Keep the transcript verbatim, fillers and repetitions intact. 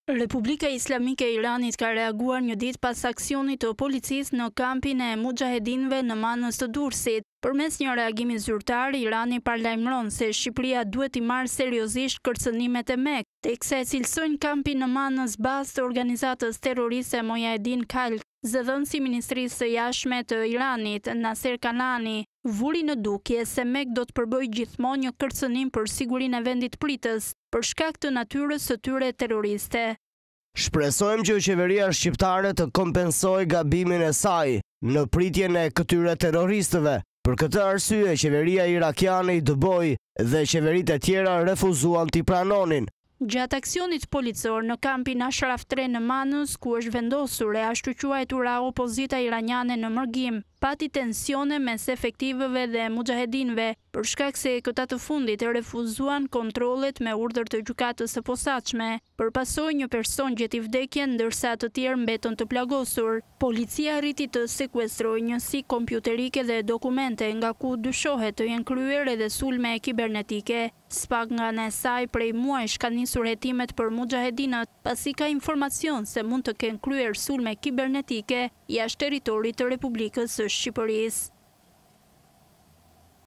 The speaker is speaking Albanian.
Republika Islamike e Iranit ka reaguar një ditë pas aksionit të policisë në kampin e mujahedinëve në Manës të Durrësit. Përmes një reagimi zyrtar, Irani paralajmëron se Shqipëria duhet i marrë seriozisht kërcënimet e Mekë, teksa e cilësojnë kampin në Manës bazë të organizatës terroriste Mojahedin Khalq. Zëdhënësi i Ministrisë së Jashtme të Iranit, Naser Kanani, vuri në dukje se Mekë do të përbëjë gjithmonë një kërcënim për sigurinë e vendit pritës, për shkak të natyrës së tyre terroriste. Shpresojmë që qeveria shqiptare të kompensojë gabimin e saj në pritjen e këtyre terroristëve. Për këtë arsye, qeveria irakiane i dëboi dhe qeveritë e tjera refuzuan t'i pranonin. Gjatë aksionit policor në kampin Ashraf tre në Manës, ku është vendosur e ashtu quajtura opozita iraniane në mërgim, pati tensione mes efektivëve dhe mujahedinëve, për shkak se këta të fundit e refuzuan kontrollet me urdhër të gjykatës së posaçme. Përpasoi një person gjeti vdekjen, ndërsa të tjerë mbetën të plagosur. Policia arriti të sekuestrojë një sik kompjuterike dhe dokumente, nga ku dyshohet të jenë kryer edhe sulme kibernetike. Spak nga ana e saj, prej muajsh ka nisur hetimet për mujahedinët, pasi ka informacion se mund të kenë kryer sulme kibernetike jashtë territorit të Republikës së Shqipërisë.